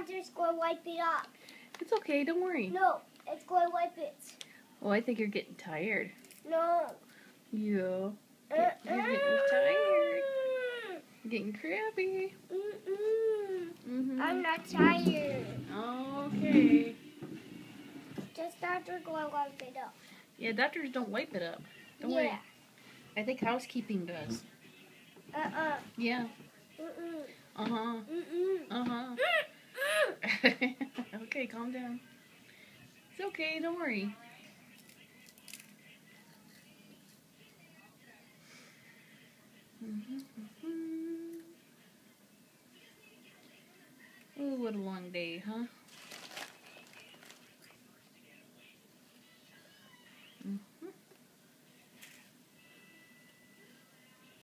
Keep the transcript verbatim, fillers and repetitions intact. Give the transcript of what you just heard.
doctor's going to wipe it up. It's okay, don't worry. No, it's going to wipe it. Oh, I think you're getting tired. No. Yeah. Get, you're getting tired. Getting crabby. Mm-mm. Mm-hmm. I'm not tired. Okay. Just doctor going to wipe it up. Yeah, doctors don't wipe it up. Don't yeah. worry. I think housekeeping does. Uh-uh. Yeah. Mm-mm. Uh-huh. Mm-mm. Uh-huh. Okay, calm down. It's okay, don't worry. Mm-hmm, mm-hmm. Oh, what a long day, huh?